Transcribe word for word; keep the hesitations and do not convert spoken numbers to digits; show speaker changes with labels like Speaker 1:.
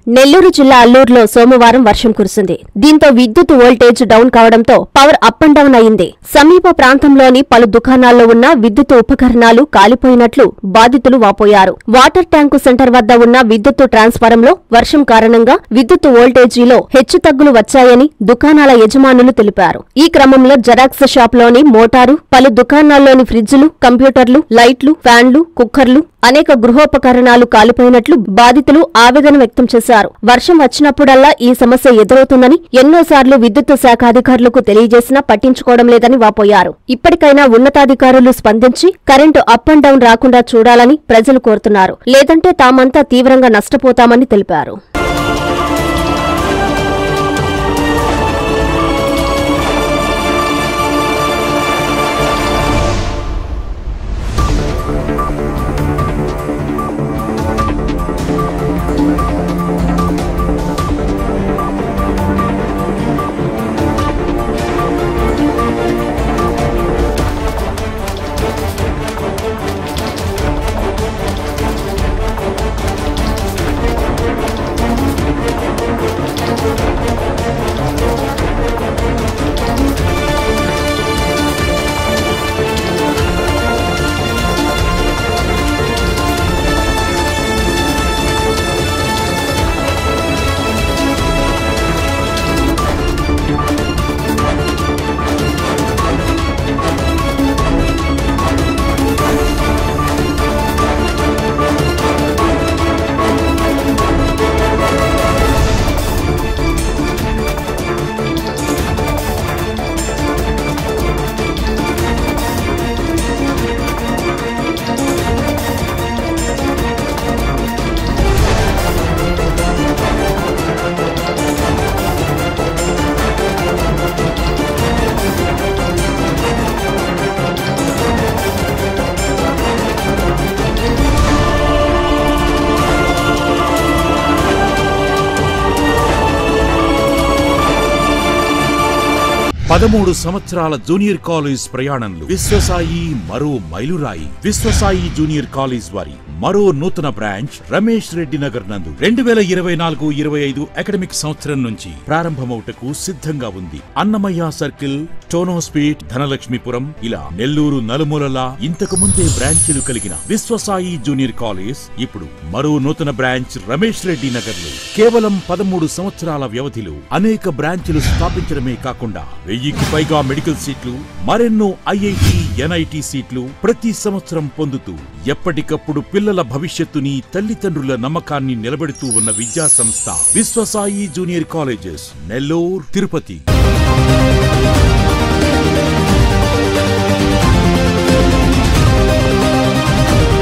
Speaker 1: నెల్లూరు జిల్లా అల్లూరులో సోమవారం వర్షం కురిసింది. దీంతో విద్యుత్ వోల్టేజ్ డౌన్ కావడంతో పవర్ అప్ అండ్ డౌన్ అయింది. సమీప ప్రాంతంలోని పలు దుకాణాల్లో ఉన్న విద్యుత్ ఉపకరణాలు కాలిపోయినట్లు బాధితులు వాపోయారు. వాటర్ ట్యాంకు సెంటర్ వద్ద ఉన్న విద్యుత్ ట్రాన్స్ఫారంలో వర్షం కారణంగా విద్యుత్ వోల్టేజీలో హెచ్చుతగ్గులు వచ్చాయని దుకాణాల యజమానులు తెలిపారు. ఈ క్రమంలో జెరాక్స్ షాప్లోని మోటారు, పలు దుకాణాల్లోని ఫ్రిడ్జ్లు, కంప్యూటర్లు, లైట్లు, ఫ్యాన్లు, కుక్కర్లు, అనేక గృహోపకరణాలు కాలిపోయినట్లు బాధితులు ఆవేదన వ్యక్తం చేశారు. వర్షం వచ్చినప్పుడల్లా ఈ సమస్య ఎదురవుతుందని, ఎన్నోసార్లు విద్యుత్ శాఖ అధికారులకు తెలియజేసినా పట్టించుకోవడం లేదని వాపోయారు. ఇప్పటికైనా ఉన్నతాధికారులు స్పందించి కరెంటు అప్ అండ్ డౌన్ రాకుండా చూడాలని ప్రజలు కోరుతున్నారు. లేదంటే తామంతా తీవ్రంగా నష్టపోతామని తెలిపారు.
Speaker 2: పదమూడు సంవత్సరాల జూనియర్ కాలేజ్ ప్రయాణంలో విశ్వసాయి మరో మైలురాయి. విశ్వసాయి జూనియర్ కాలేజ్ వారి మరో నూతన బ్రాంచ్ రమేష్ రెడ్డి నగర్ నందు రెండు వేల ఇరవై నాలుగు ఇరవై ఐదు అకాడమిక్ సంవత్సరం నుంచి ప్రారంభమవుటకు సిద్ధంగా ఉంది. అన్నమయ్య సర్కిల్, టోనోస్పేట్, ధనలక్ష్మీపురం ఇలా నెల్లూరు నలుమూలలా ఇంతకు ముందే బ్రాంచీలు కలిగిన విశ్వసాయి జూనియర్ కాలేజ్ ఇప్పుడు మరో నూతన బ్రాంచ్ రమేష్ రెడ్డి నగర్ లో కేవలం పదమూడు సంవత్సరాల వ్యవధిలో అనేక బ్రాంచీలు స్థాపించడమే కాకుండా వెయ్యికి పైగా మెడికల్ సీట్లు, మరెన్నో ఐఐటి, ఎన్ఐటి సీట్లు ప్రతి సంవత్సరం పొందుతూ ఎప్పటికప్పుడు పిల్లల భవిష్యత్తుని, తల్లిదండ్రుల నమ్మకాన్ని నిలబెడుతూ ఉన్న విద్యా సంస్థ విశ్వసాయి జూనియర్ కాలేజెస్, నెల్లూరు, తిరుపతి.